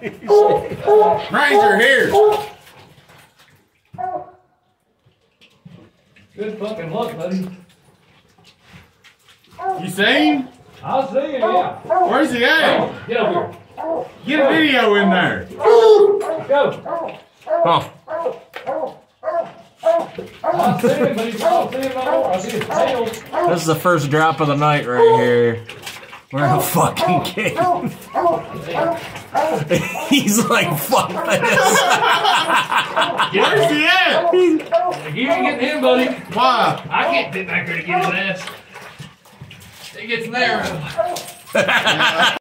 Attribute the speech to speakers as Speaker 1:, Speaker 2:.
Speaker 1: Ranger, here.
Speaker 2: Good fucking luck, buddy.
Speaker 1: You see him?
Speaker 2: I'll see him, yeah.
Speaker 1: Where's he at?
Speaker 2: Get up here.
Speaker 1: Get a video in there.
Speaker 2: Go.
Speaker 1: Huh.
Speaker 2: I see him, but he's not seeing him no more. I see his tail.
Speaker 3: This is the first drop of the night right here. We're in a fucking cave. He's like, fuck this.
Speaker 1: Where's he at?
Speaker 2: You ain't getting him, buddy.
Speaker 1: Why?
Speaker 2: I can't fit back here to get his ass. It gets narrow.